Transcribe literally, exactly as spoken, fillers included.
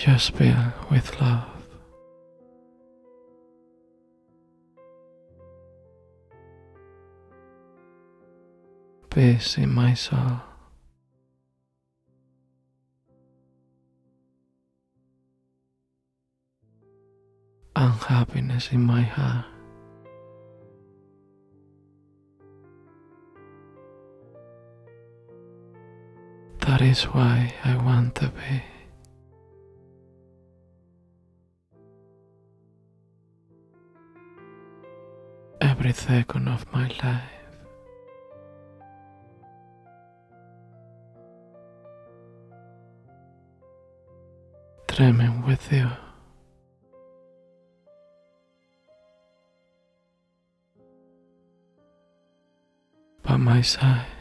just filled with love. Peace in my soul. And happiness in my heart. That is why I want to be. Every second of my life. Dreaming with you. By my side.